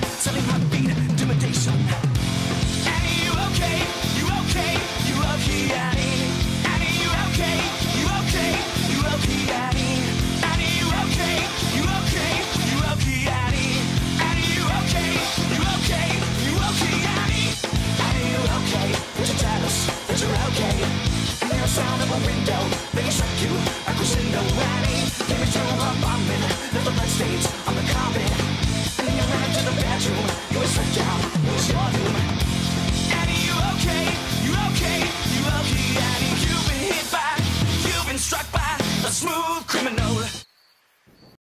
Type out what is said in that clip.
selling my beat, intimidation. Annie, you okay? You okay? You okay, Annie? Annie, you okay? You okay? You okay, Annie? Annie, you okay? You okay? You okay, Annie? Annie, you okay? You okay? You okay, Annie? Annie, you okay? Would you tell us that you're okay? And the sound of a window, they can shock you, a crescendo, Annie. Give me through a bombing, left the blood stains on the carpet. And then you ran into the bedroom, you were struck down, it was your doom. Annie, you okay? You okay? You okay, Annie? You've been hit by, you've been struck by a smooth criminal.